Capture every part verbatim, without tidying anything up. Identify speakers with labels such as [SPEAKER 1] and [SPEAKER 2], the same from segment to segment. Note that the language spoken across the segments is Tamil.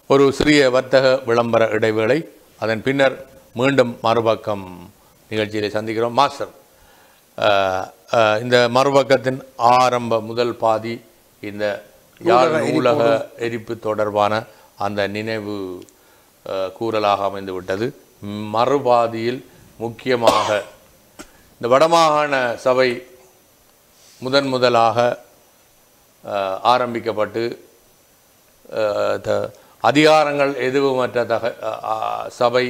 [SPEAKER 1] ஒரு சிறிய வர்த்தக விளம்பர இடைவேளை, அதன் பின்னர் மீண்டும் மறுபக்கம் நிகழ்ச்சியிலே சந்திக்கிறோம். மாஸ்டர், இந்த மறுபக்கத்தின் ஆரம்ப முதல் பாதி இந்த யாழ் நூலக எரிப்பு தொடர்பான அந்த நினைவு கூறலாக அமைந்துவிட்டது. மறுபாதியில் முக்கியமாக இந்த வடமாகாண சபை முதன் முதலாக ஆரம்பிக்கப்பட்டு அதிகாரங்கள் எதுவுமற்ற தக சபை,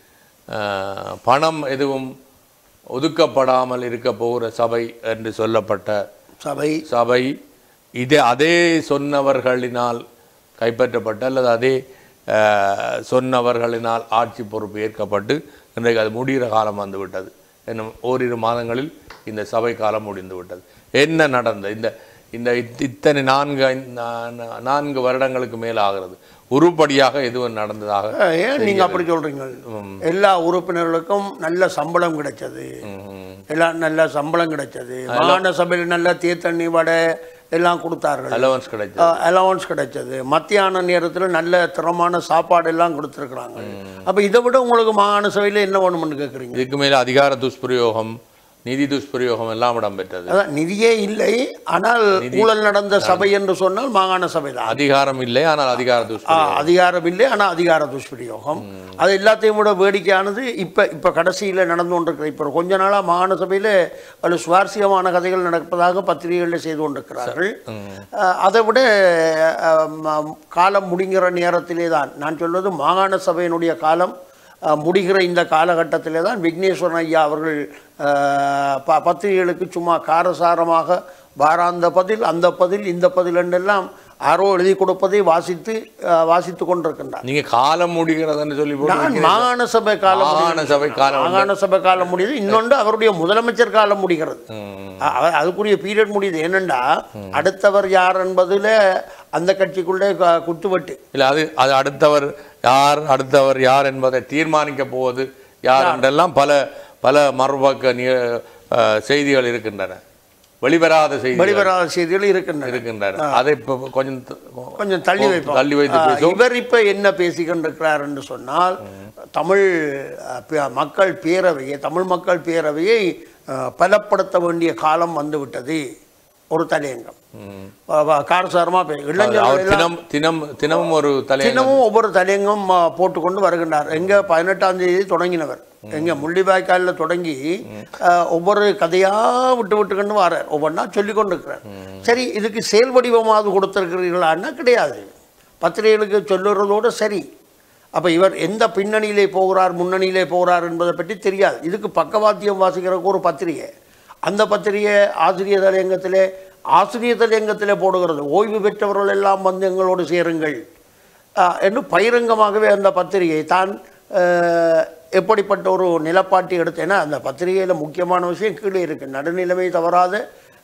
[SPEAKER 1] பணம் எதுவும் ஒதுக்கப்படாமல் இருக்க போகிற சபை என்று சொல்லப்பட்ட
[SPEAKER 2] சபை
[SPEAKER 1] சபை இதே அதே சொன்னவர்களினால் கைப்பற்றப்பட்டு அல்லது அதே சொன்னவர்களினால் ஆட்சி பொறுப்பு ஏற்கப்பட்டு இன்றைக்கு அது முடிகிற காலம் வந்துவிட்டது. இன்னும் ஓரிரு மாதங்களில் இந்த சபை காலம் முடிந்து விட்டது. என்ன நடந்த இந்த இந்த இத்தனை நான்கு நான்கு வருடங்களுக்கு மேல் ஆகிறது, உருப்படியாக எதுவும் நடந்ததாக
[SPEAKER 2] ஏன் நீங்க அப்படி சொல்றீங்க? எல்லா உறுப்பினர்களுக்கும் நல்ல சம்பளம் கிடைச்சது, எல்லாம் நல்ல சம்பளம் கிடைச்சது. மாகாண சபையில் நல்ல தீர்த்தண்ணி வடை எல்லாம் கொடுத்தார்கள்,
[SPEAKER 1] அலவன்ஸ் கிடைச்சது
[SPEAKER 2] அலவன்ஸ் கிடைச்சது. மத்தியான நேரத்தில் நல்ல திறமான சாப்பாடு எல்லாம் கொடுத்துருக்குறாங்க. அப்போ இதை விட உங்களுக்கு மாகாண சபையில் என்ன வேணும்னு கேட்குறீங்க?
[SPEAKER 1] இதுக்கு மேலே அதிகார துஷ்பிரயோகம், நிதி துஷ்பிரயோகம் எல்லாம் இடம்பெற்றது.
[SPEAKER 2] அதான் நிதியே இல்லை, ஆனால் ஊழல் நடந்த சபை என்று சொன்னால் மாகாண சபை தான்.
[SPEAKER 1] அதிகாரம் இல்லை, ஆனால் அதிகார துஷ்பிரயோகம்.
[SPEAKER 2] அதிகாரம் இல்லை, ஆனால் அதிகார துஷ்பிரயோகம். அது எல்லாத்தையும் விட வேடிக்கையானது இப்போ இப்போ கடைசியில் நடந்து கொண்டிருக்கிற இப்போ கொஞ்ச நாளாக மாகாண சபையில் பல சுவாரஸ்யமான கதைகள் நடப்பதாக பத்திரிகைகளில் செய்து கொண்டிருக்கிறார்கள். அதை விட காலம் முடிங்கிற நேரத்திலே தான் நான் சொல்வது, மாகாண சபையினுடைய காலம் முடிகிற இந்த காலகட்டத்திலே தான் விக்னேஸ்வரன் ஐயா அவர்கள் ப பத்திரிகைகளுக்கு சும்மா காரசாரமாக வாராந்த பதில், அந்த பதில், இந்த பதில் என்றெல்லாம் யாரோ எழுதி கொடுப்பதை வாசித்து வாசித்து கொண்டிருக்கின்றார்.
[SPEAKER 1] நீங்க காலம் முடிகிறதுன்னு சொல்லி
[SPEAKER 2] நான் மாகாண சபை காலம்
[SPEAKER 1] மாகாண சபை காலம்
[SPEAKER 2] மாகாண சபை காலம் முடியுது. இன்னொன்று அவருடைய முதலமைச்சர் காலம் முடிகிறது. அதுக்குரிய பீரியட் முடியுது. என்னென்னா அடுத்தவர் யார் என்பதில் அந்த கட்சிக்குள்ளே குத்துவட்டு
[SPEAKER 1] இல்லை. அது அது அடுத்தவர் யார் அடுத்தவர் யார் என்பதை தீர்மானிக்க போவது யார் என்றெல்லாம் பல பல மறுபக்க செய்திகள் இருக்கின்றன, வெளிவராத செய்தி
[SPEAKER 2] வெளிவராத செய்திகள் இருக்கின்றன
[SPEAKER 1] இருக்கின்றன அதை இப்போ கொஞ்சம்
[SPEAKER 2] கொஞ்சம் தள்ளி வைப்போம்
[SPEAKER 1] தள்ளி வைத்து
[SPEAKER 2] இவர் இப்போ என்ன பேசிக்கொண்டிருக்கிறார் என்று சொன்னால், தமிழ் மக்கள் பேரவையை தமிழ் மக்கள் பேரவையை பலப்படுத்த வேண்டிய காலம் வந்துவிட்டது. ஒரு தலையங்கம் காரசாரமா
[SPEAKER 1] தினம் தினம் தினமும் ஒரு
[SPEAKER 2] தினமும் ஒவ்வொரு தலையங்கம் போட்டுக்கொண்டு வருகின்றார். எங்க பதினெட்டாம் தேதி தொடங்கினவர், எங்க முள்ளிவாய்க்காலில் தொடங்கி ஒவ்வொரு கதையா விட்டு விட்டுக்கொண்டு வர்றார், ஒவ்வொன்றா சொல்லி கொண்டு இருக்கிறார். சரி, இதுக்கு செயல் வடிவமாவது கொடுத்திருக்கிறீர்களான்னா கிடையாது, பத்திரிகைகளுக்கு சொல்லுறதோடு சரி. அப்போ இவர் எந்த பின்னணியிலே போகிறார் முன்னணியிலே போகிறார் என்பதை பற்றி தெரியாது. இதுக்கு பக்கவாத்தியம் வாசிக்கிறதுக்கு ஒரு பத்திரிகை, அந்த பத்திரிகை ஆசிரியர் தலையங்கத்திலே ஆசிரியர் தலையங்கத்திலே போடுகிறது, ஓய்வு பெற்றவர்கள் எல்லாம் வந்து எங்களோடு சேருங்கள் என்று பகிரங்கமாகவே அந்த பத்திரிகை தான் எப்படிப்பட்ட ஒரு நிலப்பாட்டை எடுத்தேன்னா, அந்த பத்திரிகையில் முக்கியமான விஷயம் கீழே இருக்குது, நடுநிலைமை தவறாத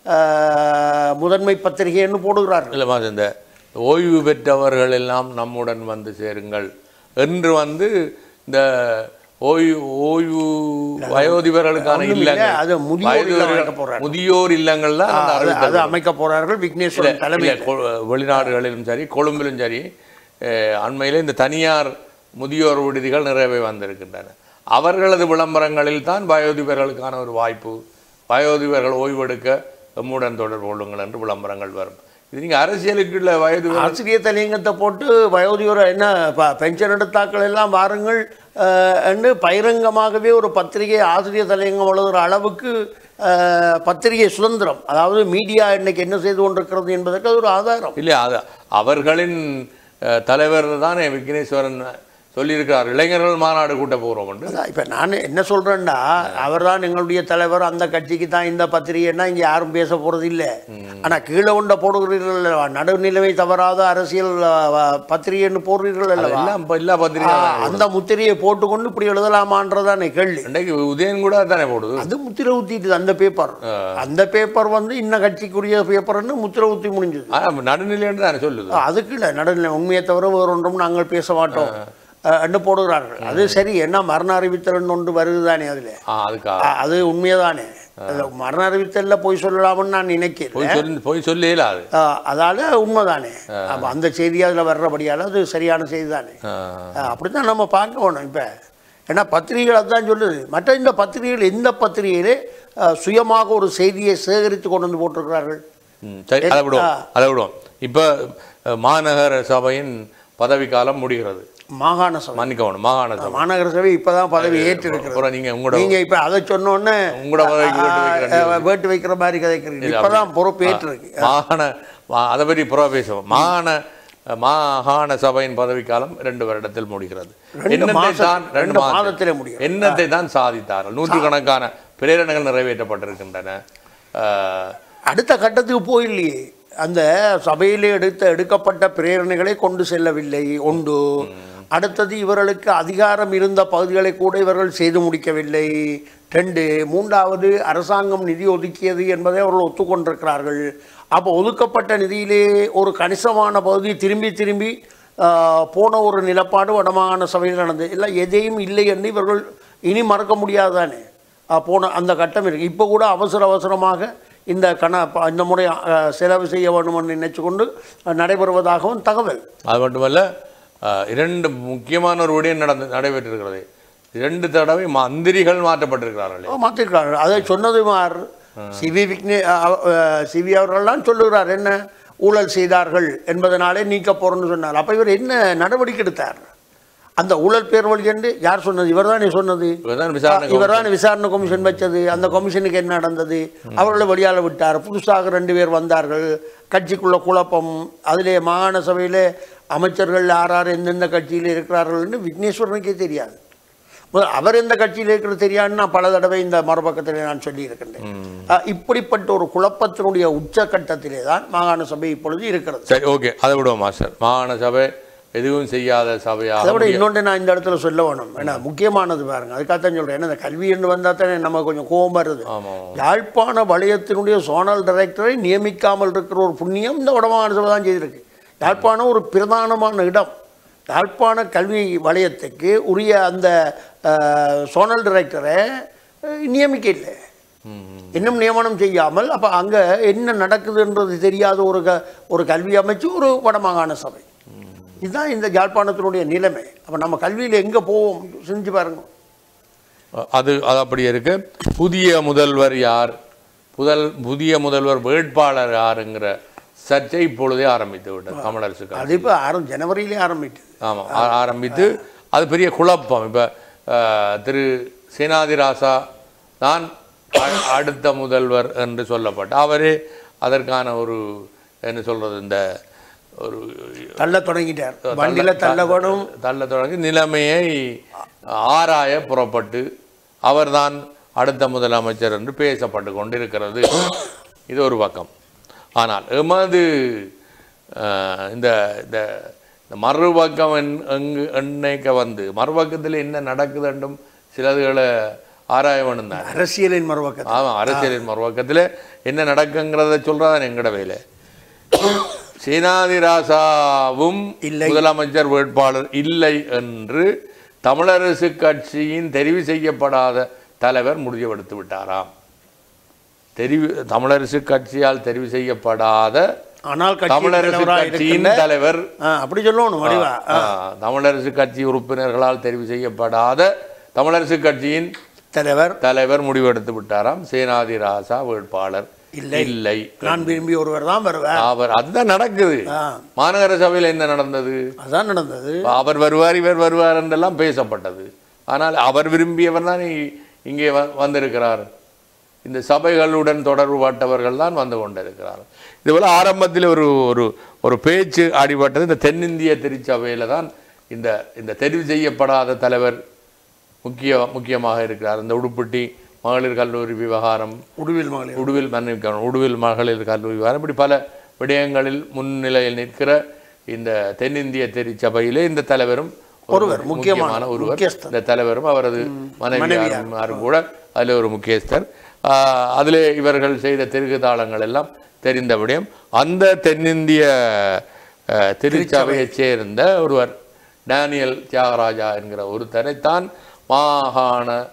[SPEAKER 2] முதன்மை பத்திரிகைன்னு போடுகிறார்கள்.
[SPEAKER 1] இல்லைம்மா, இந்த ஓய்வு பெற்றவர்கள் எல்லாம் நம்முடன் வந்து சேருங்கள் என்று வந்து இந்த ஓய்வு ஓய்வு வயோதிபர்களுக்கான இல்லங்கள்,
[SPEAKER 2] அது
[SPEAKER 1] முதியோர் இல்லங்கள்ல
[SPEAKER 2] அது அமைக்க போறார்கள் விக்னேஸ்வரன் தலைமையில்.
[SPEAKER 1] வெளிநாடுகளிலும் சரி கொழும்பிலும் சரி அண்மையில் இந்த தனியார் முதியோர் விடுதிகள் நிறையவே வந்திருக்கின்றன. அவர்களது விளம்பரங்களில் தான் வயோதிபர்களுக்கான ஒரு வாய்ப்பு, வயோதிபர்கள் ஓய்வெடுக்க எம்முடன் தொடர்பு கொள்ளுங்கள் என்று விளம்பரங்கள் வரும். இது நீங்கள் அரசியலுக்குள்ள வயது
[SPEAKER 2] ஆசிரியர் தலையங்கத்தை போட்டு வயோதிபர் என்ன பென்ஷன் எடுத்தாக்கள் எல்லாம் வாருங்கள் என்று பகிரங்கமாகவே ஒரு பத்திரிகை ஆசிரியர் தலையங்கம் எழுதுகிற அளவுக்கு பத்திரிகை சுதந்திரம், அதாவது மீடியா இன்னைக்கு என்ன செய்து கொண்டிருக்கிறது என்பதற்கு அது ஒரு ஆதாரம்.
[SPEAKER 1] இல்லை, அது அவர்களின் தலைவர் தானே விக்னேஸ்வரன் சொல்லியிருக்கிறார், இளைஞர்கள் மாநாடு கூட்ட போகிறோம் என்று.
[SPEAKER 2] இப்போ நான் என்ன சொல்கிறேன்னா, அவர் தான் எங்களுடைய தலைவர், அந்த கட்சிக்கு தான் இந்த பத்திரிகைன்னா இங்கே யாரும் பேச போகிறது இல்லை. ஆனால் கீழே உண்ட போடுகிறீர்கள், நடுநிலைமை தவறாத அரசியல் பத்திரிகைன்னு போடுறீர்கள் அல்லவா,
[SPEAKER 1] எல்லா பத்திரிகை
[SPEAKER 2] அந்த முத்திரையை போட்டுக்கொண்டு இப்படி எழுதலாமான்றதானே கேள்வி.
[SPEAKER 1] இன்றைக்கு உதயன் கூட தானே போடுது,
[SPEAKER 2] அது முத்திரை ஊற்றிட்டு அந்த பேப்பர் அந்த பேப்பர் வந்து இன்ன கட்சிக்குரிய பேப்பர்னு முத்திரை ஊற்றி முடிஞ்சது.
[SPEAKER 1] நடுநிலைன்னு தானே சொல்லுது.
[SPEAKER 2] அதுக்கு இல்லை, நடுநிலை உண்மையை தவிர வேறு ஒன்றும் நாங்கள் பேச மாட்டோம் என்று போடுகிறார்கள். அது சரி, என்ன மரண அறிவித்தல் ஒன்று வருது தானே, அதில் அது உண்மையதானே. மரண அறிவித்தலில் போய் சொல்லலாம்னு நான் நினைக்கிறேன்.
[SPEAKER 1] போய் சொல்லி போய் சொல்ல இயலாது.
[SPEAKER 2] அதால் உண்மைதானே. அப்போ அந்த செய்தி அதில் வர்றபடியால் அது சரியான செய்தி தானே. அப்படி தான் நம்ம பார்க்க வேணும். இப்போ ஏன்னா பத்திரிகைகள் அதுதான் சொல்லுது. மற்ற இந்த பத்திரிகைகள் எந்த பத்திரிகையிலே சுயமாக ஒரு செய்தியை சேகரித்து கொண்டு வந்து போட்டிருக்கிறார்கள்.
[SPEAKER 1] சரி, அதை விடுவோம் அதை விடுவோம் இப்போ மாநகர சபையின் பதவிக்காலம் முடிகிறது.
[SPEAKER 2] மாகாண சபை
[SPEAKER 1] மன்னிக்கணும் மாகாண சபை
[SPEAKER 2] மாநகர சபை இப்போதான் பதவி ஏற்று இருக்கிறது.
[SPEAKER 1] நீங்கள் உங்களோட
[SPEAKER 2] நீங்கள் இப்போ அதை சொன்னோன்னே
[SPEAKER 1] உங்களோட
[SPEAKER 2] வேட்டு வைக்கிற மாதிரி கதைக்கிறீங்க. இப்போ தான் பொறுப்பு ஏற்றிருக்கு.
[SPEAKER 1] மாகாண அதை பற்றி புறா பேசுவோம். மாகாண மாகாண சபையின் பதவிக்காலம் ரெண்டு வருடத்தில் முடிகிறது.
[SPEAKER 2] ரெண்டு மாதத்திலே முடியும்.
[SPEAKER 1] என்னத்தை தான் சாதித்தார்கள்? நூற்றுக்கணக்கான பிரேரணைகள் நிறைவேற்றப்பட்டிருக்கின்றன.
[SPEAKER 2] அடுத்த கட்டத்துக்கு போயில்லையே. அந்த சபையிலே எடுத்த எடுக்கப்பட்ட பிரேரணைகளை கொண்டு செல்லவில்லை ஒன்று. அடுத்தது இவர்களுக்கு அதிகாரம் இருந்த பகுதிகளை கூட இவர்கள் செய்து முடிக்கவில்லை. ரெண்டு மூன்றாவது அரசாங்கம் நிதி ஒதுக்கியது என்பதை அவர்கள் ஒத்துக்கொண்டிருக்கிறார்கள். அப்போ ஒதுக்கப்பட்ட நிதியிலே ஒரு கணிசமான பகுதி திரும்பி திரும்பி போன ஒரு நிலப்பாடு வடமாகாண சபையில் நடந்தது. இல்லை எதையும் இல்லை என்று இவர்கள் இனி மறக்க முடியாதானே போன அந்த கட்டம் இருக்குது. இப்போ கூட அவசர அவசரமாக இந்த கண இந்த முறை செலவு செய்ய வேண்டும் என்று நினைச்சு கொண்டு நடைபெறுவதாகவும் தகவல்.
[SPEAKER 1] அது மட்டுமல்ல, இரண்டு முக்கியமான ஒரு விடயம் நடந்து நடைபெற்றிருக்கிறது. இரண்டு தடவை மந்திரிகள் மாற்றப்பட்டிருக்கிறார்கள்.
[SPEAKER 2] மாற்றிருக்கிறார்கள். அதை சொன்னது மார் சிவி விக்னே சிவி அவர்கள்லாம் சொல்லுகிறார், என்ன ஊழல் செய்தார்கள் என்பதனாலே நீக்க போறோம்னு சொன்னார். அப்போ இவர் என்ன நடவடிக்கை எடுத்தார்? அந்த ஊழல் பேர் வழி என்று யார் சொன்னது? இவர் தானே சொன்னது. இவர் தான் விசாரணை கமிஷன் வச்சது. அந்த கமிஷனுக்கு என்ன நடந்தது? அவர்களை வழியால் விட்டார். புதுசாக ரெண்டு பேர் வந்தார்கள். கட்சிக்குள்ள குழப்பம். அதிலே மாகாண சபையில் அமைச்சர்கள் யார் யார் எந்தெந்த கட்சியில் இருக்கிறார்கள் என்று விக்னேஸ்வரனுக்கே தெரியாது. அவர் எந்த கட்சியில் இருக்கிறது தெரியாதுன்னு நான் பல தடவை இந்த மறுபக்கத்திலே நான் சொல்லி இருக்கின்றேன். இப்படிப்பட்ட ஒரு குழப்பத்தினுடைய உச்சகட்டத்திலே தான் மாகாண சபை இப்பொழுது இருக்கிறது.
[SPEAKER 1] சரி, ஓகே, அதை விடுவோம் மாஸ்டர். மாகாண சபை எதுவும் செய்யாத சபையாக.
[SPEAKER 2] அதை விட இன்னொன்று நான் இந்த இடத்துல சொல்ல வேணும். ஏன்னா முக்கியமானது பாருங்க, அதுக்காகத்தான் சொல்கிறேன். ஏன்னா இந்த கல்வி என்று வந்தால் தானே நம்ம கொஞ்சம் கோபம் வருது. யாழ்ப்பாண வலயத்தினுடைய சோனல் டைரக்டரை நியமிக்காமல் இருக்கிற ஒரு புண்ணியம் இந்த வடமாகாண சபை தான் செய்திருக்கு. யாழ்ப்பாணம் ஒரு பிரதானமான இடம். யாழ்ப்பாண கல்வி வலயத்துக்கு உரிய அந்த சோனல் டைரக்டரை நியமிக்க இல்லை, இன்னும் நியமனம் செய்யாமல். அப்போ அங்கே என்ன நடக்குதுன்றது தெரியாத ஒரு க ஒரு கல்வி அமைச்சு ஒரு வடமாகாண சபை. இதுதான் இந்த யாழ்ப்பாணத்தினுடைய நிலைமை. அப்போ நம்ம கல்வியில் எங்கே போவோம் செஞ்சு பாருங்க.
[SPEAKER 1] அது அது அப்படி இருக்கு. புதிய முதல்வர் யார், புதல் புதிய முதல்வர் வேட்பாளர் யாருங்கிற சர்ச்சை இப்பொழுதே ஆரம்பித்து விட்டது தமிழரசுக்கு.
[SPEAKER 2] அது இப்போ ஆரம் ஜனவரியிலே ஆரம்பித்து
[SPEAKER 1] ஆமாம் ஆரம்பித்து அது பெரிய குழப்பம். இப்போ திரு சேனாதிராசா தான் அடுத்த முதல்வர் என்று சொல்லப்பட்ட அவரே அதற்கான ஒரு என்ன சொல்றது, இந்த ஒரு
[SPEAKER 2] தள்ள தொடங்கிட்டார். வண்டியில தள்ளப்படும்
[SPEAKER 1] தள்ள தொடங்கி நிலைமையை ஆராய புறப்பட்டு அவர்தான் அடுத்த முதலமைச்சர் என்று பேசப்பட்டு கொண்டிருக்கிறது. இது ஒரு பக்கம். ஆனால் எமது இந்த இந்த மறுபக்கம் எங்கு எண்ணைக்க வந்து மறுபக்கத்தில் என்ன நடக்குது என்றும் சிலதுகளை ஆராய வேணும் தான்.
[SPEAKER 2] அரசியலின் மறுபக்கம்.
[SPEAKER 1] ஆமாம், அரசியலின் மறுபக்கத்தில் என்ன நடக்குங்கிறத சொல்றதான் எங்கட வேலை. சேனாதிராசாவும் முதலமைச்சர் வேட்பாளர் இல்லை என்று தமிழரசு கட்சியின் தெரிவு செய்யப்படாத தலைவர் முடிவெடுத்து விட்டாராம். தெரிவு தமிழரசு கட்சியால் தெரிவு செய்யப்படாத ஆனால் தமிழரசு கட்சியின் தலைவர்
[SPEAKER 2] அப்படி சொல்லணும்.
[SPEAKER 1] தமிழரசு கட்சி உறுப்பினர்களால் தெரிவு செய்யப்படாத தமிழரசு கட்சியின்
[SPEAKER 2] தலைவர்
[SPEAKER 1] தலைவர் முடிவெடுத்து விட்டாராம். சேனாதிராசா வேட்பாளர் இல்லை இல்லை,
[SPEAKER 2] நான் விரும்பி ஒருவர் தான் வருவார்.
[SPEAKER 1] அவர் அதுதான் நடக்குது. மாநகர சபையில் என்ன நடந்தது?
[SPEAKER 2] அதான் நடந்தது.
[SPEAKER 1] அவர் வருவார் இவர் வருவார் என்றெல்லாம் பேசப்பட்டது. ஆனால் அவர் விரும்பியவர் தான் இங்கே வந்திருக்கிறார். இந்த சபைகளுடன் தொடர்பு பட்டவர்கள் தான் வந்து கொண்டிருக்கிறார். இதுபோல் ஆரம்பத்தில் ஒரு ஒரு ஒரு பேச்சு அடிபட்டது. இந்த தென்னிந்திய திருச்சபையில் தான் இந்த இந்த தெரிவு செய்யப்படாத தலைவர் முக்கிய முக்கியமாக இருக்கிறார். இந்த உடுப்பட்டி மகளிர் கல்லூரி விவகாரம்,
[SPEAKER 2] உடுவில் மகளிர்
[SPEAKER 1] உடுவில் மன்னிக்கணும் உடுவில் மகளிர் கல்லூரி விவகாரம், இப்படி பல விடயங்களில் முன்னிலையில் நிற்கிற இந்த தென்னிந்திய திருச்சபையிலே இந்த தலைவரும்
[SPEAKER 2] ஒருவர் முக்கியமான
[SPEAKER 1] ஒருவர். இந்த தலைவரும் அவரது மனைவியாரும் கூட அதில் ஒரு முக்கியஸ்தர். அதில் இவர்கள் செய்த திருகுதாளங்கள் எல்லாம் தெரிந்த விடயம். அந்த தென்னிந்திய திருச்சபையைச் சேர்ந்த ஒருவர் டேனியல் தியாகராஜா என்கிற ஒருத்தரைத்தான் மாகாண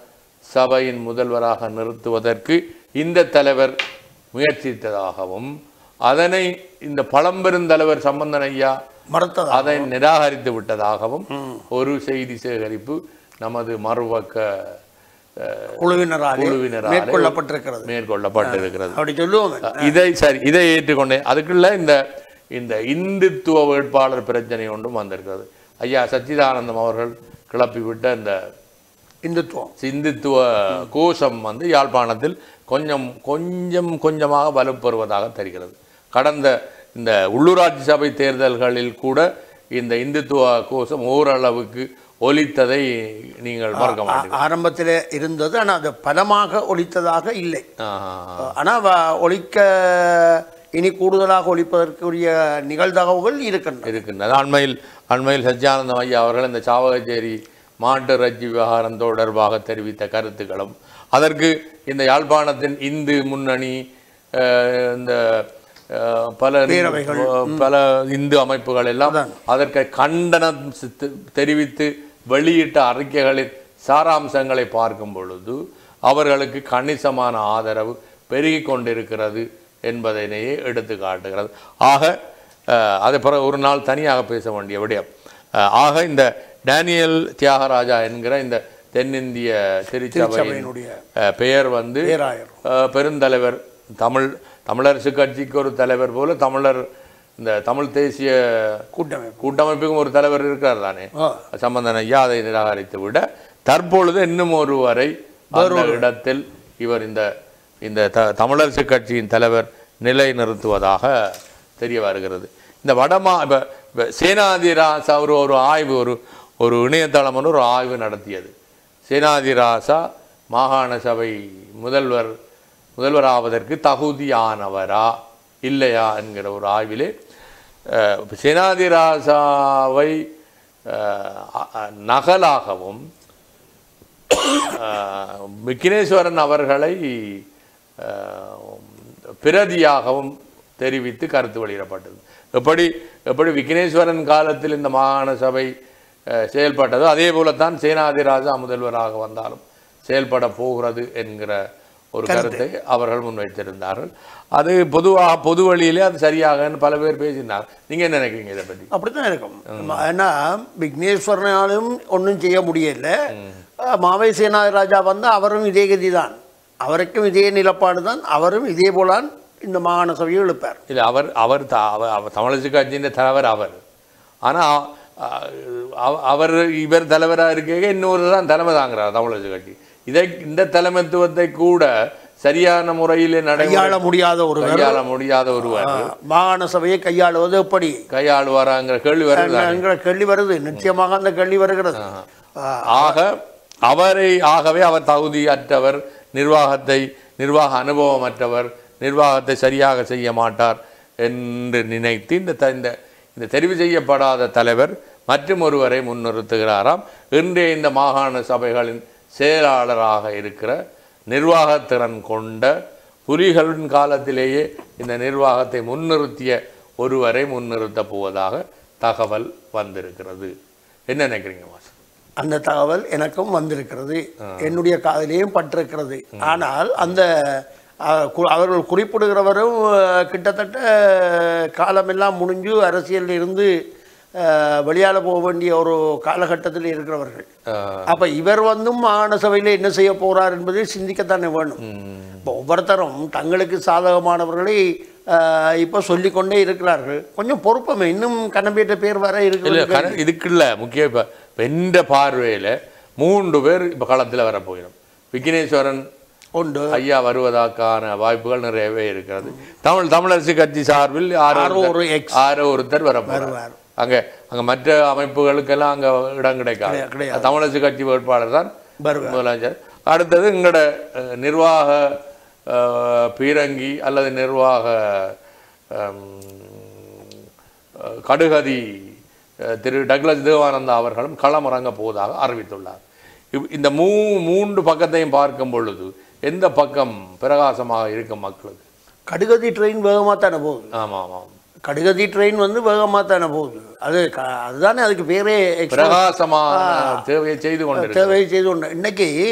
[SPEAKER 1] சபையின் முதல்வராக நிறுத்துவதற்கு இந்த தலைவர் முயற்சித்ததாகவும் அதனை இந்த பழம்பெருந்தலைவர் சம்பந்தன் ஐயா
[SPEAKER 2] மறுத்ததா
[SPEAKER 1] அதை நிராகரித்து விட்டதாகவும் ஒரு செய்தி சேகரிப்பு நமது மறுபக்க
[SPEAKER 2] குழுவினரால்
[SPEAKER 1] குழுவினரால்
[SPEAKER 2] மேற்கொள்ளப்பட்டிருக்கிறது
[SPEAKER 1] மேற்கொள்ளப்பட்டிருக்கிறது
[SPEAKER 2] அப்படி சொல்லுவோம்.
[SPEAKER 1] இதை சரி இதை ஏற்றுக்கொண்டேன். அதுக்குள்ள இந்த இந்த இந்துத்துவ வேட்பாளர் பிரச்சனை ஒன்றும் வந்திருக்கிறது. ஐயா சச்சிதானந்தம் அவர்கள் கிளப்பிவிட்ட இந்த
[SPEAKER 2] இந்துத்துவம்
[SPEAKER 1] இந்துத்துவ கோஷம் வந்து யாழ்ப்பாணத்தில் கொஞ்சம் கொஞ்சம் கொஞ்சமாக வலுப்பெறுவதாக தெரிகிறது. கடந்த இந்த உள்ளூராட்சி சபை தேர்தல்களில் கூட இந்த இந்துத்துவ கோஷம் ஓரளவுக்கு ஒலித்ததை நீங்கள் மறக்க மாட்டீங்க.
[SPEAKER 2] ஆரம்பத்தில் இருந்தது, ஆனால் அது பலமாக ஒலித்ததாக இல்லை. ஆனால் ஒலிக்க இனி கூடுதலாக ஒலிப்பதற்குரிய நிகழ்தகவுகள் இருக்கின்றன
[SPEAKER 1] இருக்கின்றன அண்மையில் அண்மையில் சச்சியானந்தம் ஐயா அவர்கள் இந்த சாவகச்சேரி மாட்டு இறைச்சி விவகாரம் தொடர்பாக தெரிவித்த கருத்துக்களும் அதற்கு இந்த யாழ்ப்பாணத்தின் இந்து முன்னணி இந்த பல பல இந்து அமைப்புகள் எல்லாம் அதற்கு கண்டனம் தெரிவித்து வெளியிட்ட அறிக்கைகளின் சாராம்சங்களை பார்க்கும் பொழுது அவர்களுக்கு கணிசமான ஆதரவு பெருகி கொண்டிருக்கிறது என்பதனையே எடுத்து காட்டுகிறது. ஆக அதை பிறகு ஒரு நாள் தனியாக பேச வேண்டிய விடயம். ஆக இந்த டேனியல் தியாகராஜா என்கிற இந்த தென்னிந்திய திருச்சபையினுடைய பெயர் வந்து பெருந்தலைவர் தமிழ் தமிழரசு கட்சிக்கு ஒரு தலைவர் போல தமிழர் இந்த தமிழ் தேசிய
[SPEAKER 2] கூட்டமைப்பு
[SPEAKER 1] கூட்டமைப்புக்கும் ஒரு தலைவர் இருக்கிறார் தானே சம்பந்தன் ஐயா அதை நிராகரித்து விட தற்பொழுது இன்னும் ஒருவரை அந்த இடத்தில் இவர் இந்த இந்த த தமிழரசு கட்சியின் தலைவர் நிலை நிறுத்துவதாக தெரிய வருகிறது. இந்த வடமா இப்போ இப்போ சேனாதிராசா ஒரு ஒரு ஆய்வு ஒரு ஒரு இணையதளம் ஒரு ஆய்வு நடத்தியது. சேனாதிராசா மாகாண சபை முதல்வர் முதல்வராவதற்கு தகுதியானவரா இல்லையா என்கிற ஒரு ஆய்விலே சேனாதிராசாவை நகலாகவும் விக்னேஸ்வரன் அவர்களை பிரதியாகவும் தெரிவித்து கருத்து வெளியிடப்பட்டது. எப்படி எப்படி விக்னேஸ்வரன் காலத்தில் இந்த மாகாண சபை செயல்பட்டதோ அதே போலத்தான் சேனாதிராஜா முதல்வராக வந்தாலும் செயல்பட போகிறது என்கிற ஒரு கருத்தை அவர்கள் முன்வைத்திருந்தார்கள். அது பொதுவாக பொது வழியிலே அது சரியாக பல பேர் பேசினார். நீங்கள் என்ன நினைக்கிறீங்க இதை பற்றி?
[SPEAKER 2] அப்படித்தான் இருக்கும். ஏன்னா விக்னேஸ்வரனாலும் ஒன்றும் செய்ய முடியல. மாவை சேனாதிராஜா வந்து அவரும் இதே கதி தான், அவருக்கும் இதே நிலப்பாடு தான், அவரும் இதே போலான் இந்த மாகாண சபையை எழுப்பார். இல்லை
[SPEAKER 1] அவர் அவர் தமிழரசு கட்சியின் தலைவர் அவர். ஆனால் அவர் இவர் தலைவராக இருக்க இன்னொரு தான் தலைமை தாங்கிறார் தமிழரசு கட்சி. இதை இந்த தலைமைத்துவத்தை கூட சரியான முறையில்
[SPEAKER 2] கையாள முடியாத ஒரு
[SPEAKER 1] கையாள முடியாத ஒருவர்
[SPEAKER 2] மாகாண சபையை கையாளுவது எப்படி
[SPEAKER 1] கையாளுவாராங்கிற கேள்வி வருது
[SPEAKER 2] கேள்வி வருது நிச்சயமாக அந்த கேள்வி வருகிறது.
[SPEAKER 1] ஆக அவரை ஆகவே அவர் தகுதியற்றவர், நிர்வாகத்தை நிர்வாக அனுபவமற்றவர், நிர்வாகத்தை சரியாக செய்ய மாட்டார் என்று நினைத்து இந்த இந்த தெரிவு செய்யப்படாத தலைவர் மற்றும் ஒருவரை முன்னிறுத்துகிறாராம். இன்றைய இந்த மாகாண சபைகளின் செயலாளராக இருக்கிற நிர்வாகத்திறன் கொண்ட புலிகளின் காலத்திலேயே இந்த நிர்வாகத்தை முன்னிறுத்திய ஒருவரை முன்னிறுத்தப் போவதாக தகவல் வந்திருக்கிறது. என்ன நினைக்கிறீங்க மாஸ்?
[SPEAKER 2] அந்த தகவல் எனக்கும் வந்திருக்கிறது, என்னுடைய காதிலேயும் பட்டிருக்கிறது. ஆனால் அந்த அவர்கள் குறிப்பிடுகிறவரும் கிட்டத்தட்ட காலமெல்லாம் முடிஞ்சு அரசியலில் இருந்து வெளியால போக வேண்டிய ஒரு காலகட்டத்தில் இருக்கிறவர்கள். அப்ப இவர் வந்தும் மாகாண சபையில் என்ன செய்ய போறார் என்பதை சிந்திக்கத்தானே வேணும். இப்போ ஒவ்வொருத்தரும் தங்களுக்கு சாதகமானவர்களை இப்போ சொல்லிக்கொண்டே இருக்கிறார்கள். கொஞ்சம் பொறுப்பமே, இன்னும் கண்ணம்பேட்ட பேர் வர இருக்கு.
[SPEAKER 1] இதுக்குள்ள முக்கிய இப்போ எந்த பார்வையில் மூன்று பேர் இப்போ களத்தில் வர போயிடும். விக்னேஸ்வரன்
[SPEAKER 2] உண்டு
[SPEAKER 1] ஐயா வருவதற்கான வாய்ப்புகள் நிறையவே இருக்கிறது. தமிழ் தமிழரசு கட்சி சார்பில் ஆரோ ஒருத்தர் வர வருவார். அங்கே அங்கே மற்ற அமைப்புகளுக்கெல்லாம் அங்கே இடம் கிடைக்காது. தமிழரசு கட்சி வேட்பாளர் தான் முதலமைச்சர். அடுத்தது எங்களோட நிர்வாக பீரங்கி அல்லது நிர்வாக கடுகதி திரு டக்ளஸ் தேவானந்தா அவர்களும் களமிறங்க போவதாக அறிவித்துள்ளார். இந்த மூ மூன்று பக்கத்தையும் பார்க்கும் பொழுது எந்த பக்கம் பிரகாசமாக இருக்கும் மக்களுக்கு?
[SPEAKER 2] கடுகதி ட்ரெயின் வேகமாக தானே போகுது.
[SPEAKER 1] ஆமாம் ஆமாம்,
[SPEAKER 2] கடுகதி ட்ரெயின் வந்து வேகமாக தானே போகுது. அது அதுதானே அதுக்கு பேரே
[SPEAKER 1] பிரகாசமாக தேவையை செய்து கொண்டு
[SPEAKER 2] தேவையை செய்து கொண்டு இன்னைக்கு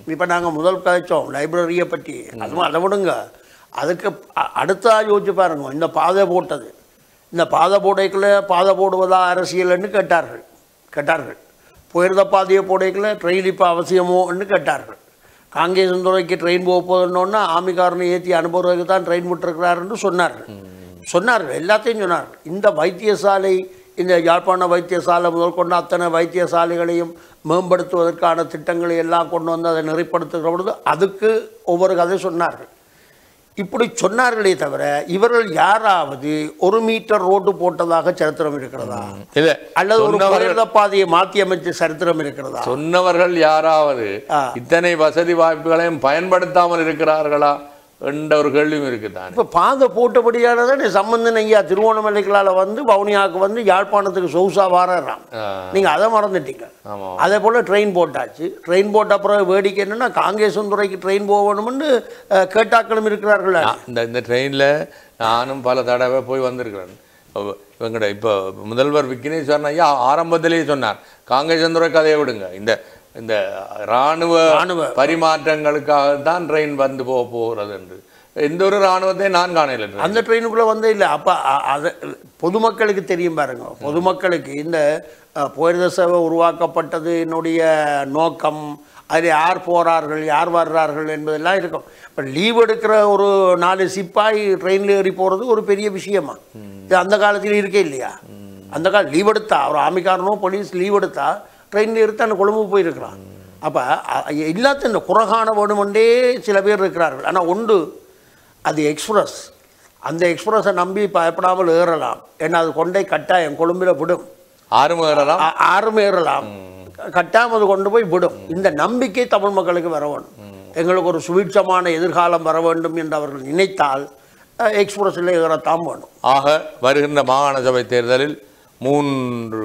[SPEAKER 2] இப்போ நாங்கள் முதல் கதைச்சோம் லைப்ரரியை பற்றி, அதுவும் அதை விடுங்க. அதுக்கு அடுத்ததாக யோசிச்சு பாருங்க, இந்த பாதை போட்டது, இந்த பாதை போடைக்குள்ள பாதை போடுவதா அரசியல்னு கேட்டார்கள் கேட்டார்கள் போயிருந்த பாதையை போடைக்குள்ள ட்ரெயின் இப்போ அவசியமோன்னு கேட்டார்கள். காங்கேசந்துறைக்கு ட்ரெயின் போக போதுன்னொன்னா ஆமிக்காரனை ஏற்றி அனுப்புறதுக்கு தான் ட்ரெயின் விட்டுருக்கிறாருன்னு சொன்னார்கள் சொன்னார்கள் எல்லாத்தையும் சொன்னார்கள். இந்த வைத்தியசாலை, இந்த யாழ்ப்பாண வைத்தியசாலை முதல் கொண்டு அத்தனை வைத்தியசாலைகளையும் மேம்படுத்துவதற்கான திட்டங்களை எல்லாம் கொண்டு வந்து அதை நெறிப்படுத்துகிற பொழுது அதுக்கு ஒவ்வொரு கதை சொன்னார்கள். இப்படி சொன்னார்களே தவிர இவர்கள் யாராவது ஒரு மீட்டர் ரோடு போட்டதாக சரித்திரம் இருக்கிறதா,
[SPEAKER 1] இல்ல
[SPEAKER 2] அல்லது ஒரு குறைந்த பாதையை மாற்றி அமைச்ச சரித்திரம் இருக்கிறதா?
[SPEAKER 1] சொன்னவர்கள் யாராவது இத்தனை வசதி வாய்ப்புகளையும் பயன்படுத்தாமல் இருக்கிறார்களா என்ற ஒரு கேள்வியும் இருக்குதான்.
[SPEAKER 2] இப்போ பாதை போட்டபடியானதான் சம்பந்தன் ஐயா திருவோணமலைகளால் வந்து வவுனியாவுக்கு வந்து யாழ்ப்பாணத்துக்கு சொகுசா வாராம். நீங்கள் அதை மறந்துட்டீங்க. அதே போல் ட்ரெயின் போட்டாச்சு. ட்ரெயின் போட்ட அப்புறம் வேடிக்கை என்னென்னா காங்கேசந்துறைக்கு ட்ரெயின் போகணும்னு கேட்டாக்களும் இருக்கிறார்கள்.
[SPEAKER 1] இந்த இந்த ட்ரெயினில் நானும் பல தடவை போய் வந்திருக்கிறேன். இவங்கட இப்போ முதல்வர் விக்னேஸ்வரன் ஐயா ஆரம்பத்திலேயே சொன்னார், காங்கேசந்துறை கதையை விடுங்க, இந்த இந்த இராணுவ பரிமாற்றங்களுக்காக தான் ட்ரெயின் வந்து போக போகிறது என்று. எந்த ஒரு இராணுவத்தையும் நான் காணல
[SPEAKER 2] அந்த ட்ரெயினுக்குள்ளே வந்தே இல்லை. அப்போ அது பொதுமக்களுக்கு தெரியும் பாருங்க, பொதுமக்களுக்கு இந்த போயிருந்த சேவை உருவாக்கப்பட்டது என்னுடைய நோக்கம், அதில் யார் போகிறார்கள் யார் வர்றார்கள் என்பதெல்லாம் இருக்கும். இப்போ லீவ் எடுக்கிற ஒரு நாலு சிப்பாய் ட்ரெயினில் ஏறி போகிறது ஒரு பெரிய விஷயமா? இது அந்த காலத்தில் இருக்கே இல்லையா? அந்த காலம் லீவ் எடுத்தா, ஒரு ஆமிக்காரனோ போலீஸ் லீவ் எடுத்தா ட்ரெயினில் எடுத்து அந்த கொழும்பு போயிருக்கிறான். அப்போ எல்லாத்தையும் இந்த குறகான வேணுமெண்டே சில பேர் இருக்கிறார்கள். ஆனால் ஒன்று, அது எக்ஸ்பிரஸ். அந்த எக்ஸ்பிரஸை நம்பி பயப்படாமல் ஏறலாம். ஏன்னா அது கொண்டே கட்டாயம் கொழும்பில் விடும்.
[SPEAKER 1] ஆறும் ஏறலாம்
[SPEAKER 2] ஆறும் ஏறலாம் கட்டாயம் அது கொண்டு போய் விடும். இந்த நம்பிக்கை தமிழ் மக்களுக்கு வர வேண்டும். எங்களுக்கு ஒரு சுவீட்சமான எதிர்காலம் வர வேண்டும் என்று அவர்கள் நினைத்தால் எக்ஸ்பிரஸில் ஏறத்தான் வேணும்.
[SPEAKER 1] ஆக வருகின்ற மாகாண சபை தேர்தலில் மூன்று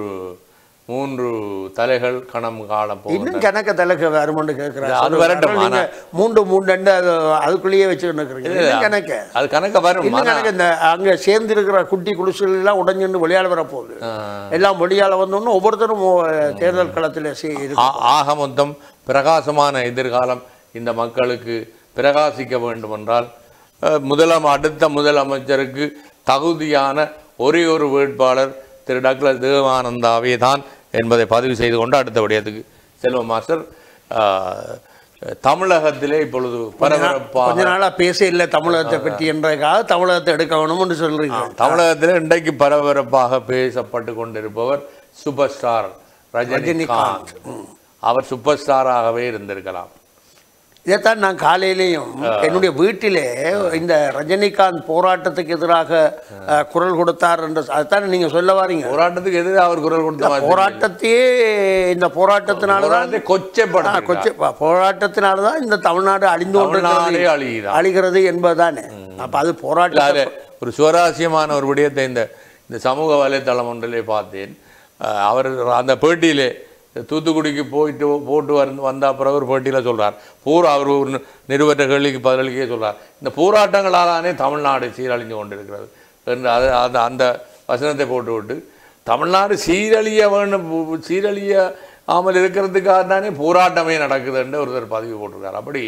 [SPEAKER 1] மூன்று தலைகள் கணம் காண
[SPEAKER 2] இன்னும் கணக்க தலைக்கு வருமென்று கேட்குறாங்க. மூன்று மூன்று அதுக்குள்ளேயே வச்சுக்கிட்டு கணக்க
[SPEAKER 1] அது கணக்க வரும்.
[SPEAKER 2] கணக்கு இந்த அங்கே சேர்ந்திருக்கிற குட்டி குடிசைகள் எல்லாம் உடஞ்சுன்னு வெளியால் வரப்போகுது. எல்லாம் வெளியால் வந்தோன்னு ஒவ்வொருத்தரும் தேர்தல் களத்தில்
[SPEAKER 1] ஆக மொத்தம் பிரகாசமான எதிர்காலம் இந்த மக்களுக்கு பிரகாசிக்க வேண்டும் என்றால் முதலாம் அடுத்த முதலமைச்சருக்கு தகுதியான ஒரே ஒரு வேட்பாளர் திரு டாக்டர் தேவானந்தாவே தான் என்பதை பதிவு செய்து கொண்டு அடுத்த விடயத்துக்கு செல்வம் மாஸ்டர். தமிழகத்திலே இப்பொழுது பரபரப்பாக
[SPEAKER 2] கொஞ்ச நாளாக பேச இல்லை தமிழகத்தை பற்றி என்றதுக்காக தமிழகத்தை எடுக்க வேணும்னு சொல்றீங்க.
[SPEAKER 1] தமிழகத்தில் இன்றைக்கு பரபரப்பாக பேசப்பட்டு கொண்டிருப்பவர் சூப்பர் ஸ்டார் ரஜினிகாந்த். அவர் சூப்பர் ஸ்டாராகவே இருந்திருக்கலாம்.
[SPEAKER 2] இதைத்தான் நான் காலையிலையும் என்னுடைய வீட்டிலே இந்த ரஜினிகாந்த் போராட்டத்துக்கு எதிராக குரல் கொடுத்தார் என்று அதைத்தான் நீங்க சொல்ல வாரீங்க.
[SPEAKER 1] போராட்டத்துக்கு எதிராக அவர் குரல் கொடுத்தார்.
[SPEAKER 2] போராட்டத்தையே இந்த போராட்டத்தினாலதான் கொச்சைப்பட கொச்சை போராட்டத்தினாலதான் இந்த தமிழ்நாடு அழிந்து கொண்டு அழிகிறது என்பதுதானே. அப்ப அது போராட்டம்.
[SPEAKER 1] ஒரு சுவாரஸ்யமான ஒரு விடயத்தை இந்த இந்த சமூக வலைத்தளம் ஒன்றிலே பார்த்தேன். அவர் அந்த பேட்டியிலே தூத்துக்குடிக்கு போயிட்டு போட்டு வந்து வந்த அப்புறம் ஒரு பேட்டியில் சொல்கிறார், பூரா அவர் ஒரு நிறுவற்ற கேள்விக்கு பதிலளிக்கே சொல்கிறார், இந்த போராட்டங்களாலானே தமிழ்நாடு சீரழிந்து கொண்டிருக்கிறது என்று அதை அந்த அந்த வசனத்தை போட்டு விட்டு தமிழ்நாடு சீரழிய வேண்டும் சீரழிய ஆமல் இருக்கிறதுக்காக தானே போராட்டமே நடக்குது என்று ஒருத்தர் பதிவு போட்டிருக்கார். அப்படி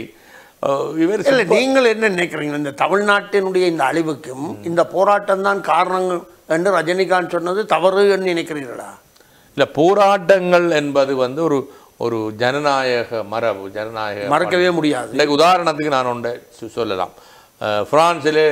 [SPEAKER 1] இவர்
[SPEAKER 2] இல்லை, நீங்கள் என்ன நினைக்கிறீங்க? இந்த தமிழ்நாட்டினுடைய இந்த அழிவுக்கும் இந்த போராட்டம் தான் காரணங்கள் என்று ரஜினிகாந்த் சொன்னது தவறு என்று நினைக்கிறீர்களா?
[SPEAKER 1] இல்லை, போராட்டங்கள் என்பது வந்து ஒரு ஒரு ஜனநாயக மரபு, ஜனநாயக
[SPEAKER 2] மறக்கவே முடியாது.
[SPEAKER 1] இல்லை, உதாரணத்துக்கு நான் ஒன்றை சொல்லலாம். பிரான்சிலே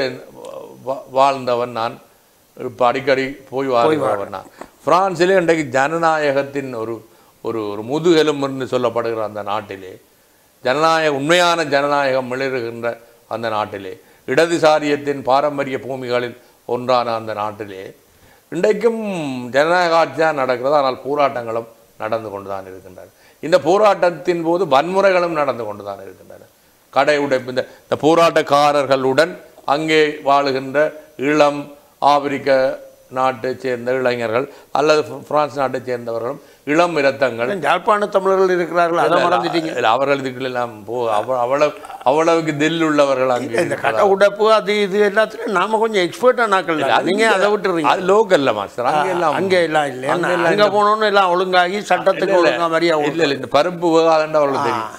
[SPEAKER 1] வாழ்ந்தவன் நான், இப்போ அடிக்கடி போய் வாழ்ந்தவன் நான். பிரான்சிலே இன்றைக்கு ஜனநாயகத்தின் ஒரு ஒரு ஒரு முதுகெலும்புன்னு சொல்லப்படுகிற அந்த நாட்டிலே, ஜனநாயக உண்மையான ஜனநாயகம் மிளறுகின்ற அந்த நாட்டிலே, இடதுசாரியத்தின் பாரம்பரிய பூமிகளில் ஒன்றான அந்த நாட்டிலே இன்றைக்கும் ஜனநாயக ஆட்சி தான் நடக்கிறது. ஆனால் போராட்டங்களும் நடந்து கொண்டு தான் இருக்கின்றன. இந்த போராட்டத்தின் போது வன்முறைகளும் நடந்து கொண்டு தான் இருக்கின்றன. கடை உடைப்பு, இந்த இந்த போராட்டக்காரர்களுடன் அங்கே வாழுகின்ற இளம் ஆப்பிரிக்க நாட்டை சேர்ந்த இளைஞர்கள் அல்லது பிரான்ஸ் நாட்டை சேர்ந்தவர்களும் இளம் இரத்தங்கள்
[SPEAKER 2] யாழ்ப்பாண தமிழர்கள் இருக்கிறார்கள். அதை மறந்துட்டீங்க.
[SPEAKER 1] அவர்கள் இதுக்கெல்லாம் போ அவ்வளவு அவ்வளவுக்கு தில் உள்ளவர்கள் அங்கே
[SPEAKER 2] இந்த கடை உடைப்பு அது இது எல்லாத்துலையும் நாம கொஞ்சம் எக்ஸ்பர்ட்டா நாக்கள். நீங்க அதை விட்டுறீங்க.
[SPEAKER 1] அது லோக்கல்ல மாஸ்டர். அங்கே எல்லாம்
[SPEAKER 2] அங்கே எல்லாம் இல்லை. அங்கே போனோன்னு எல்லாம் ஒழுங்காகி சட்டத்துக்கு ஒழுங்கா மாதிரியா
[SPEAKER 1] இல்லை இல்லை. இந்த பருப்பு விவகாரம் அவர்களுக்கு தெரியும்.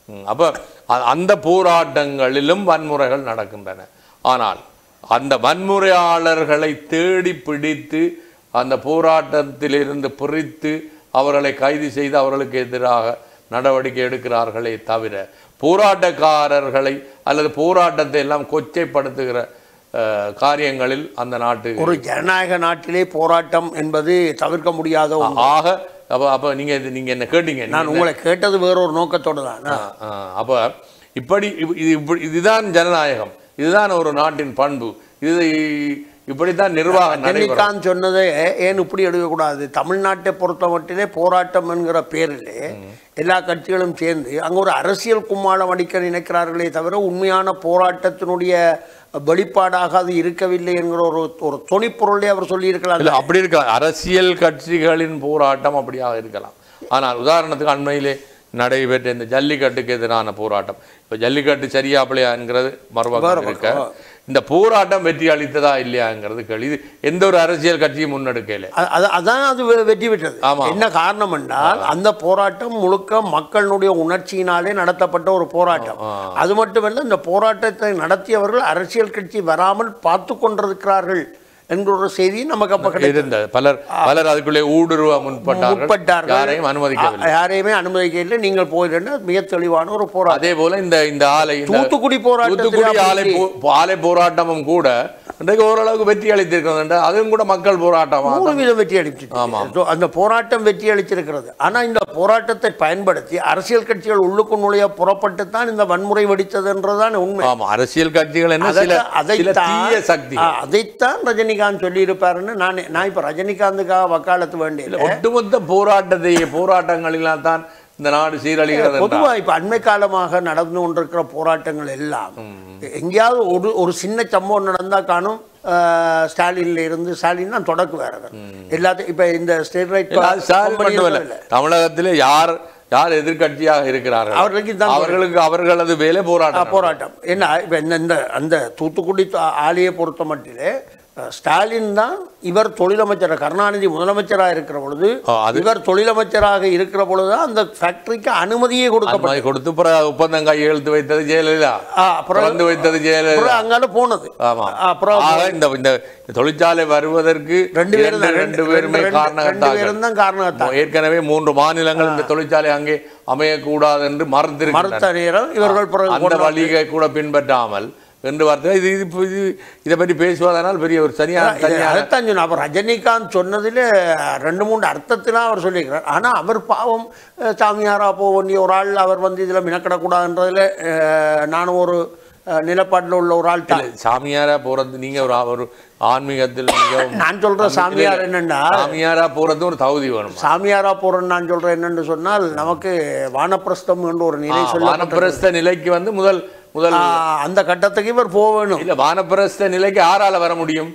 [SPEAKER 1] அப்போ அந்த போராட்டங்களிலும் வன்முறைகள் நடக்கின்றன. ஆனால் அந்த வன்முறையாளர்களை தேடி பிடித்து அந்த போராட்டத்திலிருந்து பிரித்து அவர்களை கைது செய்து அவர்களுக்கு எதிராக நடவடிக்கை எடுக்கிறார்களே தவிர போராட்டக்காரர்களை அல்லது போராட்டத்தை எல்லாம் கொச்சைப்படுத்துகிற காரியங்களில் அந்த நாட்டு
[SPEAKER 2] ஒரு ஜனநாயக நாட்டிலே போராட்டம் என்பது தவிர்க்க முடியாத
[SPEAKER 1] ஆக. அப்போ அப்போ நீங்கள் நீங்கள் என்ன கேட்டீங்க,
[SPEAKER 2] நான் உங்களை கேட்டது வேறொரு நோக்கத்தோடு தான்.
[SPEAKER 1] அப்போ இப்படி இது இதுதான் ஜனநாயகம், இதுதான் ஒரு நாட்டின் பண்பு, இது இப்படித்தான் நிர்வாகம்.
[SPEAKER 2] ரஜினிகாந்த் சொன்னதை ஏன் இப்படி எடுக்கக்கூடாது? தமிழ்நாட்டை பொறுத்த மட்டிலே போராட்டம் என்கிற பேரிலே எல்லா கட்சிகளும் சேர்ந்து அங்கே ஒரு அரசியல் கும்மாளம் அடிக்க நினைக்கிறார்களே தவிர உண்மையான போராட்டத்தினுடைய வெளிப்பாடாக அது இருக்கவில்லை என்கிற ஒரு ஒரு துணிப்பொருளே அவர் சொல்லியிருக்கலாம்.
[SPEAKER 1] அப்படி இருக்கலாம், அரசியல் கட்சிகளின் போராட்டம் அப்படியாக இருக்கலாம். ஆனால் உதாரணத்துக்கு அண்மையிலே நடைபெற்ற இந்த ஜல்லிக்கட்டுக்கு எதிரான போராட்டம், இப்போ ஜல்லிக்கட்டு சரியாப்பலையா என்கிறது மறுபக்கம் இருக்க, இந்த போராட்டம் வெற்றி அளித்ததா இல்லையாங்கிறது கேள்வி. இது எந்த ஒரு அரசியல் கட்சியும் முன்னெடுக்கல.
[SPEAKER 2] அதான் அது வெற்றி பெற்றது. என்ன காரணம் என்றால் அந்த போராட்டம் முழுக்க மக்களுடைய உணர்ச்சியினாலே நடத்தப்பட்ட ஒரு போராட்டம். அது மட்டுமல்ல, இந்த போராட்டத்தை நடத்தியவர்கள் அரசியல் கட்சி வராமல் பார்த்து கொண்டிருக்கிறார்கள் என்கிற ஒரு செய்தி நமக்கு அப்ப
[SPEAKER 1] கிடைத்தது. பலர் பலர் அதுக்குள்ளே ஊடுருவ முற்பட்டார்கள், யாரையும் அனுமதிக்கவில்லை,
[SPEAKER 2] யாரையுமே அனுமதிக்கவில்லை. நீங்கள் போயிட்டு மிக தெளிவான ஒரு போராட்டம்.
[SPEAKER 1] அதே போல இந்த இந்த ஆலை
[SPEAKER 2] தூத்துக்குடி போராட்டம்,
[SPEAKER 1] தூத்துக்குடி ஆலை ஆலை போராட்டமும் கூட இன்றைக்கு ஓரளவுக்கு வெற்றி அளித்திருக்கிறது. அதுவும் கூட மக்கள் போராட்டம்
[SPEAKER 2] நூறு வீதம் வெற்றி அளிச்சு. அந்த போராட்டம் வெற்றி அளிச்சிருக்கிறது. ஆனா இந்த போராட்டத்தை பயன்படுத்தி அரசியல் கட்சிகள் உள்ளுக்கு நுழைய புறப்பட்டு தான் இந்த வன்முறை வெடித்ததுன்றதுதான் உண்மை.
[SPEAKER 1] ஆமா, அரசியல் கட்சிகள் என்ன தீய சக்தி,
[SPEAKER 2] அதைத்தான் ரஜினிகாந்த் சொல்லி இருப்பாருன்னு நான் நான் இப்ப ரஜினிகாந்துக்காக வக்காலத்து வேண்டிய
[SPEAKER 1] ஒட்டுமொத்த போராட்டத்தை போராட்டங்களெல்லாம் தான் இந்த நாடு சீரழிகிறது.
[SPEAKER 2] பொதுவாக இப்போ அண்மை காலமாக நடந்து கொண்டிருக்கிற போராட்டங்கள் எல்லாம் எங்கேயாவது ஒரு ஒரு சின்ன சம்பவம் நடந்தால் காணும் ஸ்டாலின்ல இருந்து, ஸ்டாலின் தான் தொடக்கு வேற எல்லாத்தையும். இப்போ இந்த ஸ்டேட் ரைட்
[SPEAKER 1] தமிழகத்தில் யார் யார் எதிர்கட்சியாக இருக்கிறார்கள் அவர்களுக்கு அவர்களுக்கு அவர்களது வேலை போராட்டம்
[SPEAKER 2] போராட்டம் என்ன. இப்போ இந்த அந்த தூத்துக்குடி ஆலையை பொறுத்த மட்டிலே ஸ்டாலின் தான் இவர் தொழிலமைச்சர், கருணாநிதி முதலமைச்சராக இருக்கிற பொழுது இவர் தொழிலமைச்சராக இருக்கிற பொழுது அந்த ஃபேக்டரிக்கு அனுமதியே கொடுக்க
[SPEAKER 1] கொடுத்து ஒப்பந்தம் கையெழுத்து வைத்தது ஜெயலலிதா, அப்புறம் வைத்தது ஜெயலலிதா,
[SPEAKER 2] அங்கால போனது.
[SPEAKER 1] அப்புறம் இந்த தொழிற்சாலை வருவதற்கு ரெண்டு பேரும் ரெண்டு பேருமே காரணம். ஏற்கனவே மூன்று மாநிலங்கள் இந்த தொழிற்சாலை அங்கே அமையக்கூடாது என்று மறுத்து
[SPEAKER 2] மறுத்த நேரம் இவர்கள்
[SPEAKER 1] அந்த வழியை கூட பின்பற்றாமல் என்று வார்த்தை இது இது இதை பற்றி பேசுவதனால் பெரிய ஒரு சரியான
[SPEAKER 2] அதைத்தான் சொன்ன. அப்போ ரஜினிகாந்த் சொன்னதில் ரெண்டு மூணு அர்த்தத்திலாம் அவர் சொல்லியிருக்கிறார். ஆனால் அவர் பாவம் சாமியாரா போக வேண்டிய ஒரு ஆள், அவர் வந்து இதில் மினக்கிடக்கூடாதுன்றதில் நானும் ஒரு நிலப்பாட்டில் உள்ள ஒரு ஆள் தான்.
[SPEAKER 1] சாமியாரா போகிறது நீங்கள் ஒரு ஒரு ஆன்மீகத்தில்
[SPEAKER 2] நான் சொல்கிற சாமியார் என்னென்னா,
[SPEAKER 1] சாமியாரா போகிறது ஒரு தகுதி வேணும்.
[SPEAKER 2] சாமியாரா போகிறேன்னு நான் சொல்கிறேன் என்னென்னு சொன்னால், நமக்கு வானப்பிரஸ்தம் என்ற ஒரு நிலை சொல்ல,
[SPEAKER 1] வானப்பிரஸ்த நிலைக்கு வந்து முதல் முதல்
[SPEAKER 2] அந்த கட்டத்துக்கு இவர் போக வேணும்.
[SPEAKER 1] இல்லை, வானப்பிரஸ்த நிலைக்கு யாரால வர முடியும்?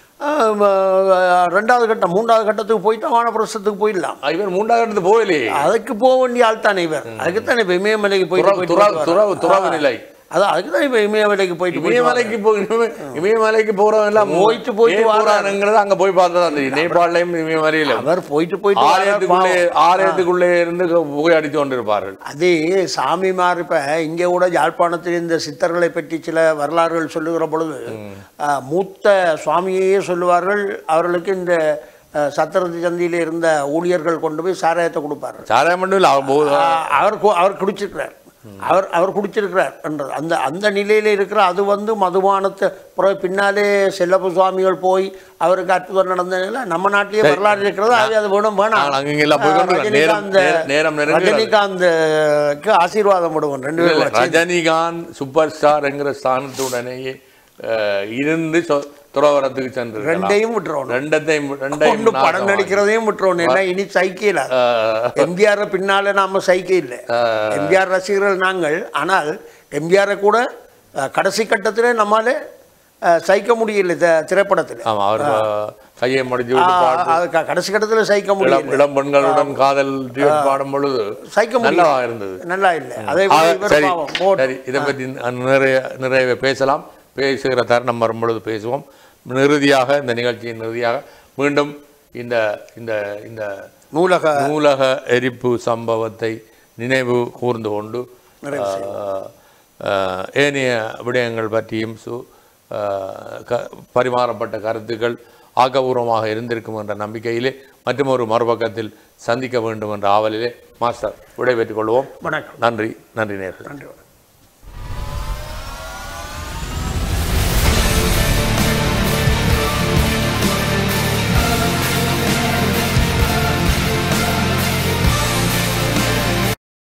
[SPEAKER 2] ரெண்டாவது கட்டம் மூன்றாவது கட்டத்துக்கு போயிட்டா வானப்பிரஸ்தத்துக்கு போயிடலாம்.
[SPEAKER 1] இவர் மூன்றாவது கட்டத்துக்கு போகலையே,
[SPEAKER 2] அதுக்கு போக வேண்டிய ஆள் தானே இவர். அதுக்குத்தான் இப்போ இமயமலைக்கு போயிட்டு
[SPEAKER 1] துறவு நிலை,
[SPEAKER 2] அதான் அதுக்கு தான் இப்போ இமயமலைக்கு போயிட்டு
[SPEAKER 1] இமயமலைக்கு போய் இமயமலைக்கு போகிறவங்க எல்லாம்
[SPEAKER 2] போயிட்டு போயிட்டு
[SPEAKER 1] வரானுங்கிறது அங்கே போய் பார்த்தா அந்த நேபாளையும் இமயமலையில்
[SPEAKER 2] அவர் போயிட்டு போயிட்டு
[SPEAKER 1] ஆலயத்துக்குள்ளே ஆலயத்துக்குள்ளே இருந்து புகை அடித்து கொண்டிருப்பார்கள்.
[SPEAKER 2] அதே சாமிமார் இப்போ இங்கே கூட யாழ்ப்பாணத்தில் இந்த சித்தர்களை பற்றி சில வரலாறுகள் சொல்லுகிற பொழுது மூத்த சுவாமியே சொல்லுவார்கள், அவர்களுக்கு இந்த சத்திரத்து சந்தியில் இருந்த ஊழியர்கள் கொண்டு போய் சாராயத்தை கொடுப்பார்கள்.
[SPEAKER 1] சாராயம் மட்டும் இல்லை,
[SPEAKER 2] அவர் அவர் குடிச்சிருக்கிறார், அவர் அவர் குடிச்சிருக்கிறார் என்றது அந்த அந்த நிலையில் இருக்கிற அது வந்து மதுபானத்தை பிறகு பின்னாலே செல்லப்ப சுவாமிகள் போய் அவருக்கு அற்புதம் நடந்ததுல நம்ம நாட்டிலேயே வரலாறு இருக்கிறது. அது அது வேணும் வேணாம். ரஜினிகாந்த் ரஜினிகாந்துக்கு ஆசீர்வாதம் விடுவோம். ரெண்டு பேரும்
[SPEAKER 1] ரஜினிகாந்த் சூப்பர் ஸ்டார் என்கிற ஸ்தானத்துடனேயே இருந்து துறவரத்துக்கு சென்று
[SPEAKER 2] ரெண்டையும் விட்டுறோம்.
[SPEAKER 1] ரெண்டையும் ரெண்டையும்
[SPEAKER 2] படம் நடிக்கிறதையும் விட்டுறோம். ஏன்னா இனி சைக்கிள் எம்ஜிஆர் பின்னால நாம சைக்கிள் இல்லை, எம்ஜிஆர் ரசிகர்கள் நாங்கள். ஆனால் எம்ஜிஆரை கூட கடைசி கட்டத்திலே நம்மால சைக்க முடியல திரைப்படத்தில்.
[SPEAKER 1] கையை முடிஞ்சு
[SPEAKER 2] கடைசி கட்டத்தில் சைக்க முடியல.
[SPEAKER 1] இளம் பெண்களுடன் காதல் பாடும் பொழுது
[SPEAKER 2] சைக்க
[SPEAKER 1] நல்லா இருந்தது,
[SPEAKER 2] நல்லா இல்லை. அதே
[SPEAKER 1] சரி, இதை பற்றி நிறைய நிறைய பேசலாம். பேசுகிற தருணம் வரும்பொழுது பேசுவோம். இறுதியாக இந்த நிகழ்ச்சியின் இறுதியாக மீண்டும் இந்த இந்த இந்த
[SPEAKER 2] நூலக
[SPEAKER 1] நூலக எரிப்பு சம்பவத்தை நினைவு கூர்ந்து கொண்டு
[SPEAKER 2] நிறைவு செய்வோம்.
[SPEAKER 1] ஆஹ், ஆஹ், ஏனைய விடயங்கள் பற்றியும் சு ஆஹ், க பரிமாறப்பட்ட கருத்துக்கள் ஆக்கபூர்வமாக இருந்திருக்கும் என்ற நம்பிக்கையிலே மற்றும் ஒரு மறுபக்கத்தில் சந்திக்க வேண்டும் என்ற ஆவலிலே மாஸ்டர் விடைபெற்றுக் கொள்வோம்.
[SPEAKER 2] வணக்கம்.
[SPEAKER 1] நன்றி நன்றி நேயர்களே.
[SPEAKER 2] நன்றி வணக்கம்.